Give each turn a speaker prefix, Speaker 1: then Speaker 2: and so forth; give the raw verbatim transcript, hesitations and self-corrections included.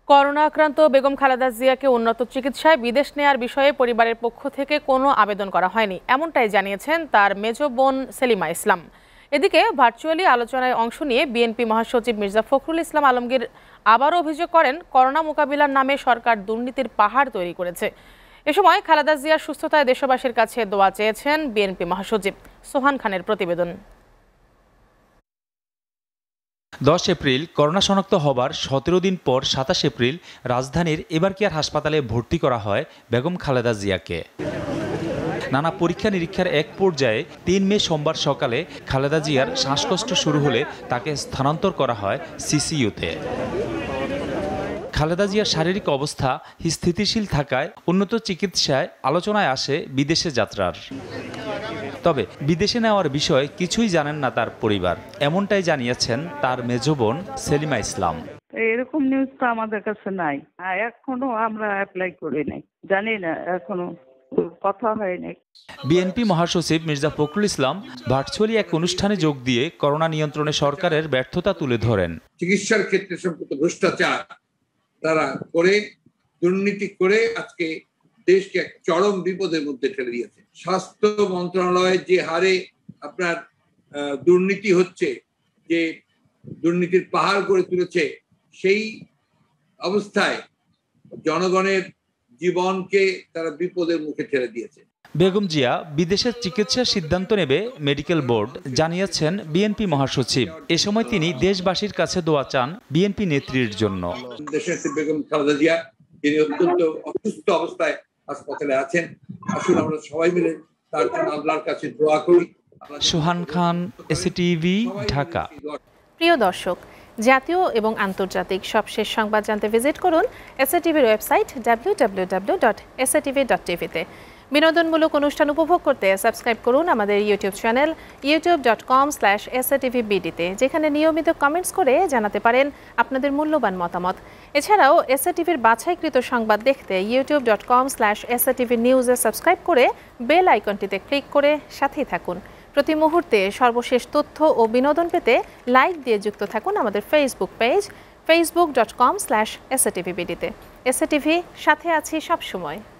Speaker 1: Corona আক্রান্ত বেগম খালেদা জিয়াকে উন্নত চিকিৎসায় বিদেশ নেয়ার বিষয়ে পরিবারের পক্ষ থেকে কোনো আবেদন করা হয়নি, এমনটাই জানিয়েছেন তার মেজ বোন সেলিমা ইসলাম। এদিকে ভার্চুয়ালি আলোচনায় অংশ নিয়ে বিএনপি মহাসচিব মির্জা ফখরুল ইসলাম আলমগীর আবারও অভিযোগ করেন, করোনা মোকাবিলার নামে সরকার দুর্নীতির পাহাড় তৈরি করেছে। এ সময় খালেদা জিয়ার সুস্থতায় দেশবাসীর কাছে দোয়া চেয়েছেন বিএনপি মহাসচিব। সোহান খানের প্রতিবেদন।
Speaker 2: দশ এপ্রিল করোনা শনাক্ত হবার সতেরো দিন পর সাতাশ এপ্রিল রাজধানীর এবারকেয়ার হাসপাতালে ভর্তি করা হয় বেগম খালেদা জিয়াকে। নানা পরীক্ষা নিরীক্ষার এক পর্যায়ে তিন মে সোমবার সকালে খালেদা জিয়ার শ্বাসকষ্ট শুরু হলে তাকে স্থানান্তর করা হয় সিসিইউতে। খালেদা জিয়ার শারীরিক অবস্থা স্থিতিশীল থাকায় উন্নত চিকিৎসায় আলোচনায় আসে বিদেশে যাত্রার। তবে বিদেশে নেওয়ার বিষয়ে কিছুই জানেন না তার পরিবার, এমনটাই জানিয়েছেন তার মেজ বোন সেলিমা ইসলাম।
Speaker 3: এরকম নিউজ তো আমাদের কাছে নাই, এখনো আমরা অ্যাপ্লাই করি নাই, জানি না, এখনো কথা হয়নি।
Speaker 2: বিএনপি মহাসচিব মির্জা ফখরুল ইসলাম ভার্চুয়ালি এক অনুষ্ঠানে যোগ দিয়ে করোনা নিয়ন্ত্রণে সরকারের ব্যর্থতা তুলে ধরেন।
Speaker 4: চিকিৎসার ক্ষেত্রে সম্পর্ক ভ্রষ্টাচার তারা করে, দুর্নীতি করে আজকে দেশকে এক চরম বিপদের মধ্যে ঠেলে দিয়েছে। স্বাস্থ্য মন্ত্রণালয়ে যে হারে আপনার দুর্নীতি হচ্ছে, যে দুর্নীতির পাহাড় গড়ে তুলেছে, সেই অবস্থায় জনগণের জীবনকে তারা বিপদের মুখে ঠেলে দিয়েছে।
Speaker 2: বেগম জিয়া বিদেশের চিকিৎসার সিদ্ধান্ত নেবে মেডিকেল বোর্ড, জানিয়েছেন বিএনপি মহাসচিব। এ সময় তিনি দেশবাসীর কাছে দোয়া চান বিএনপি নেত্রীর জন্য।
Speaker 4: দেশের বিবেগম খালেদা জিয়া তিনি অত্যন্ত অসুস্থ অবস্থায় হাসপাতালে আছেন, আসুন আমরা সবাই মিলে তার জন্য আল্লাহর কাছে দোয়া করি।
Speaker 2: সোহান খান, এসএটিভি, ঢাকা।
Speaker 1: প্রিয় দর্শক, জাতীয় এবং আন্তর্জাতিক সবশেষ সংবাদ জানতে ভিজিট করুন এসএটিভির website W W W dot SATV dot টিভিতে। বিনোদনমূলক অনুষ্ঠান উপভোগ করতে সাবস্ক্রাইব করুন আমাদের YouTube channel YouTube dot com slash SATV বিডিতে, যেখানে নিয়মিত কমেন্টস করে জানাতে পারেন আপনাদের মূল্যবান মতামত। এছাড়াও এসএটিভির বাছাইকৃত সংবাদ দেখতে YouTube dot com slash SATV নিউজে সাবস্ক্রাইব করে বেল আইকনটিতে ক্লিক করে সাথেই থাকুন। প্রতি মুহূর্তে সর্বশেষ তথ্য ও বিনোদন পেতে লাইক দিয়ে যুক্ত থাকুন আমাদের Facebook page Facebook dot com slash SATV বিডিতে। এসএটিভি, সাথে আছি সবসময়।